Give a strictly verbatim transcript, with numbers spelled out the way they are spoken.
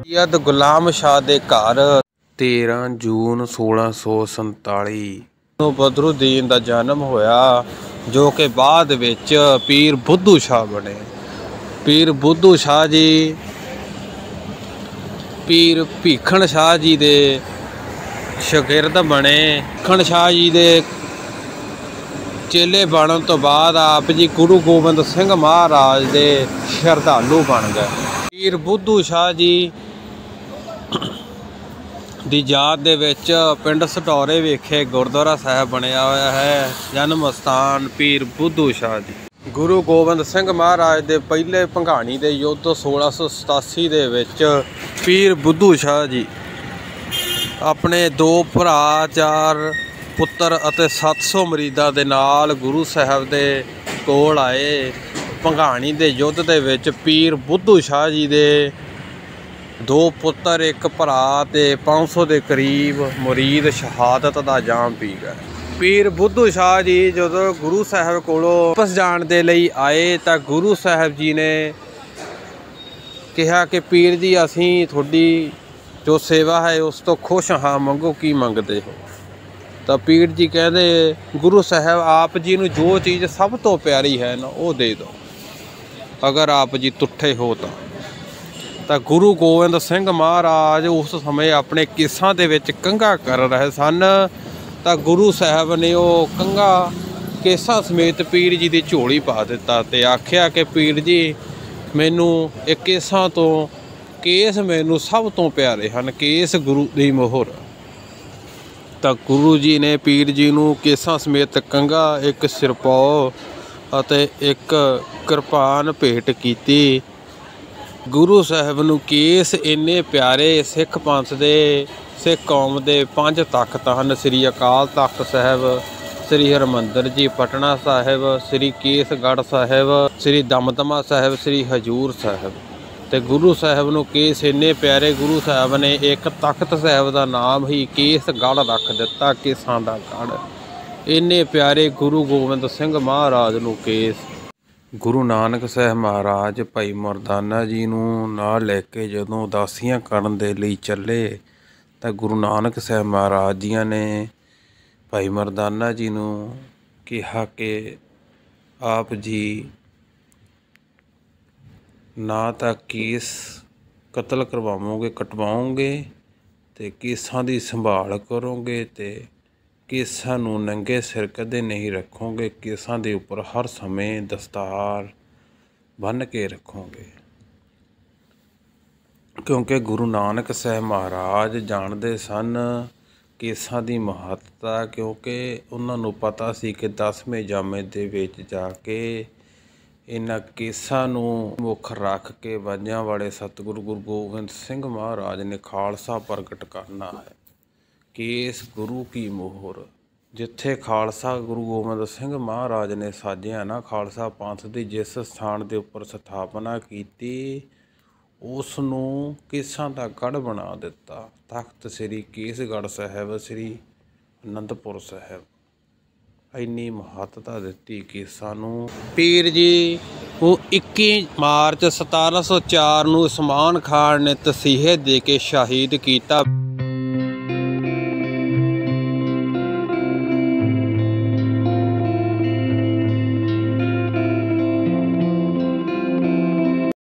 ਸੈਯਦ ਗੁਲਾਮ ਸ਼ਾਹ ਦੇ ਘਰ तेरह जून सोलह सौ संताली ਨੂੰ ਬਦਰੁਦੀਨ ਦਾ ਜਨਮ ਹੋਇਆ, ਜੋ ਕਿ ਬਾਅਦ ਵਿੱਚ ਪੀਰ ਬੁੱਧੂ ਸ਼ਾਹ ਬਣੇ। ਪੀਰ ਬੁੱਧੂ ਸ਼ਾਹ ਜੀ ਪੀਰ ਭੀਖਣ ਸ਼ਾਹ ਜੀ ਦੇ ਸ਼ਾਗਿਰਦ ਬਣੇ। ਭੀਖਣ ਸ਼ਾਹ ਜੀ ਦੇ ਚੇਲੇ ਬਣਨ ਤੋਂ ਬਾਅਦ ਆਪ ਜੀ ਗੁਰੂ ਗੋਬਿੰਦ ਸਿੰਘ ਮਹਾਰਾਜ ਦੇ ਸ਼ਰਧਾਲੂ ਬਣ ਗਏ। ਪੀਰ ਬੁੱਧੂ ਸ਼ਾਹ ਜੀ ਦੀ ਯਾਦ ਦੇ ਵਿੱਚ ਪਿੰਡ ਸਟੌਰੇ ਵਿਖੇ ਗੁਰਦੁਆਰਾ ਸਾਹਿਬ ਬਣਿਆ ਹੋਇਆ ਹੈ। ਜਨਮ ਸਥਾਨ ਪੀਰ ਬੁੱਧੂ ਸ਼ਾਹ ਜੀ। ਗੁਰੂ ਗੋਬਿੰਦ ਸਿੰਘ ਮਹਾਰਾਜ ਦੇ ਪਹਿਲੇ ਭੰਗਾਣੀ ਦੇ ਯੁੱਧ ਸੋਲਾਂ ਸੌ ਸਤਾਸੀ ਦੇ ਵਿੱਚ ਪੀਰ ਬੁੱਧੂ ਸ਼ਾਹ ਜੀ ਆਪਣੇ ਦੋ ਭਰਾ, ਚਾਰ ਪੁੱਤਰ ਅਤੇ ਸੱਤ ਸੌ ਮਰੀਦਾਂ ਦੇ ਨਾਲ ਗੁਰੂ ਸਾਹਿਬ ਦੇ ਕੋਲ ਆਏ। ਭੰਗਾਣੀ ਦੇ ਯੁੱਧ ਦੇ ਵਿੱਚ ਪੀਰ ਬੁੱਧੂ ਸ਼ਾਹ ਜੀ ਦੇ ਦੋ ਪੁੱਤਰ, ਇੱਕ ਭਰਾ ਤੇ ਪੰਜ ਸੌ ਦੇ ਕਰੀਬ ਮੁਰੀਦ ਸ਼ਹਾਦਤ ਦਾ ਜਾਮ ਪੀ ਗਏ। ਪੀਰ ਬੁੱਧੂ ਸ਼ਾਹ ਜੀ ਜਦੋਂ ਗੁਰੂ ਸਾਹਿਬ ਕੋਲੋਂ ਵਾਪਸ ਜਾਣ ਦੇ ਲਈ ਆਏ ਤਾਂ ਗੁਰੂ ਸਾਹਿਬ ਜੀ ਨੇ ਕਿਹਾ ਕਿ ਪੀਰ ਜੀ ਅਸੀਂ ਤੁਹਾਡੀ ਜੋ ਸੇਵਾ ਹੈ ਉਸ ਤੋਂ ਖੁਸ਼ ਹਾਂ, ਮੰਗੋ ਕੀ ਮੰਗਦੇ ਹੋ। ਤਾਂ ਪੀਰ ਜੀ ਕਹਿੰਦੇ ਗੁਰੂ ਸਾਹਿਬ ਆਪ ਜੀ ਨੂੰ ਜੋ ਚੀਜ਼ ਸਭ ਤੋਂ ਪਿਆਰੀ ਹੈ ਨਾ ਉਹ ਦੇ ਦਿਓ, ਅਗਰ ਆਪ ਜੀ ਤੁੱਠੇ ਹੋ ਤਾਂ। ਤਾਂ ਗੁਰੂ ਗੋਬਿੰਦ ਸਿੰਘ ਮਹਾਰਾਜ ਉਸ ਸਮੇਂ ਆਪਣੇ ਕੇਸਾਂ ਦੇ ਵਿੱਚ ਕੰਘਾ ਕਰ ਰਹੇ ਸਨ। ਤਾਂ ਗੁਰੂ ਸਾਹਿਬ ਨੇ ਉਹ ਕੰਘਾ ਕੇਸਾਂ ਸਮੇਤ ਪੀਰ ਜੀ ਦੀ ਝੋਲੀ ਪਾ ਦਿੱਤਾ ਤੇ ਆਖਿਆ ਕਿ ਪੀਰ ਜੀ ਮੈਨੂੰ ਇਹ ਕੇਸਾਂ ਤੋਂ ਕੇਸ ਮੈਨੂੰ ਸਭ ਤੋਂ ਪਿਆਰੇ ਹਨ, ਕੇਸ ਗੁਰੂ ਦੀ ਮੋਹਰ। ਤਾਂ ਗੁਰੂ ਜੀ ਨੇ ਪੀਰ ਜੀ ਨੂੰ ਕੇਸਾਂ ਸਮੇਤ ਕੰਘਾ, ਇੱਕ ਸਿਰਪੌ ਅਤੇ ਇੱਕ ਕਿਰਪਾਨ ਭੇਟ ਕੀਤੀ। ਗੁਰੂ ਸਾਹਿਬ ਨੂੰ ਕੇਸ ਇੰਨੇ ਪਿਆਰੇ, ਸਿੱਖ ਪੰਥ ਦੇ, ਸਿੱਖ ਕੌਮ ਦੇ ਪੰਜ ਤਖ਼ਤ ਹਨ, ਸ੍ਰੀ ਅਕਾਲ ਤਖ਼ਤ ਸਾਹਿਬ, ਸ੍ਰੀ ਹਰਿਮੰਦਰ ਜੀ ਪਟਨਾ ਸਾਹਿਬ, ਸ੍ਰੀ ਕੇਸਗੜ੍ਹ ਸਾਹਿਬ, ਸ੍ਰੀ ਦਮਦਮਾ ਸਾਹਿਬ, ਸ੍ਰੀ ਹਜ਼ੂਰ ਸਾਹਿਬ। ਅਤੇ ਗੁਰੂ ਸਾਹਿਬ ਨੂੰ ਕੇਸ ਇੰਨੇ ਪਿਆਰੇ, ਗੁਰੂ ਸਾਹਿਬ ਨੇ ਇੱਕ ਤਖ਼ਤ ਸਾਹਿਬ ਦਾ ਨਾਮ ਹੀ ਕੇਸਗੜ੍ਹ ਰੱਖ ਦਿੱਤਾ, ਕੇਸਾਂ ਦਾ ਗੜ੍ਹ। ਇੰਨੇ ਪਿਆਰੇ ਗੁਰੂ ਗੋਬਿੰਦ ਸਿੰਘ ਮਹਾਰਾਜ ਨੂੰ ਕੇਸ। ਗੁਰੂ ਨਾਨਕ ਸਾਹਿਬ ਮਹਾਰਾਜ ਭਾਈ ਮਰਦਾਨਾ ਜੀ ਨੂੰ ਨਾਲ ਲੈ ਕੇ ਜਦੋਂ ਉਦਾਸੀਆਂ ਕਰਨ ਦੇ ਲਈ ਚੱਲੇ ਤਾਂ ਗੁਰੂ ਨਾਨਕ ਸਾਹਿਬ ਮਹਾਰਾਜ ਜੀਆਂ ਨੇ ਭਾਈ ਮਰਦਾਨਾ ਜੀ ਨੂੰ ਕਿਹਾ ਕਿ ਆਪ ਜੀ ਨਾ ਤਾਂ ਕੇਸ ਕਤਲ ਕਰਵਾਵੋਗੇ, ਕਟਵਾਓਗੇ ਅਤੇ ਕੇਸਾਂ ਦੀ ਸੰਭਾਲ ਕਰੋਗੇ ਅਤੇ ਕੇਸਾਂ ਨੂੰ ਨੰਗੇ ਸਿਰ ਕਦੇ ਨਹੀਂ ਰੱਖੋਗੇ, ਕੇਸਾਂ ਦੇ ਉੱਪਰ ਹਰ ਸਮੇਂ ਦਸਤਾਰ ਬੰਨ੍ਹ ਕੇ ਰੱਖੋਗੇ। ਕਿਉਂਕਿ ਗੁਰੂ ਨਾਨਕ ਸਾਹਿਬ ਮਹਾਰਾਜ ਜਾਣਦੇ ਸਨ ਕੇਸਾਂ ਦੀ ਮਹੱਤਤਾ, ਕਿਉਂਕਿ ਉਹਨਾਂ ਨੂੰ ਪਤਾ ਸੀ ਕਿ ਦਸਵੇਂ ਜਾਮੇ ਦੇ ਵਿੱਚ ਜਾ ਕੇ ਇਹਨਾਂ ਕੇਸਾਂ ਨੂੰ ਮੁੱਖ ਰੱਖ ਕੇ ਬਾਝਾਂ ਵਾਲੇ ਸਤਿਗੁਰੂ ਗੁਰੂ ਗੋਬਿੰਦ ਸਿੰਘ ਮਹਾਰਾਜ ਨੇ ਖਾਲਸਾ ਪ੍ਰਗਟ ਕਰਨਾ ਹੈ। ਕੇਸ ਗੁਰੂ ਕੀ ਮੋਹਰ। ਜਿੱਥੇ ਖਾਲਸਾ ਗੁਰੂ ਗੋਬਿੰਦ ਸਿੰਘ ਮਹਾਰਾਜ ਨੇ ਸਾਜਿਆ ਨਾ, ਖਾਲਸਾ ਪੰਥ ਦੀ ਜਿਸ ਸਥਾਨ ਦੇ ਉੱਪਰ ਸਥਾਪਨਾ ਕੀਤੀ ਉਸ ਨੂੰ ਕੇਸਾਂ ਦਾ ਗੜ੍ਹ ਬਣਾ ਦਿੱਤਾ। ਤਖ਼ਤ ਸ੍ਰੀ ਕੇਸਗੜ੍ਹ ਸਾਹਿਬ, ਸ੍ਰੀ ਅਨੰਦਪੁਰ ਸਾਹਿਬ। ਇੰਨੀ ਮਹੱਤਤਾ ਦਿੱਤੀ ਕੇਸਾਂ ਨੂੰ। ਪੀਰ ਜੀ ਉਹ ਇੱਕੀ ਮਾਰਚ ਸਤਾਰਾਂ ਸੌ ਚਾਰ ਨੂੰ ਉਸਮਾਨ ਖਾਨ ਨੇ ਤਸੀਹੇ ਦੇ ਕੇ ਸ਼ਹੀਦ ਕੀਤਾ।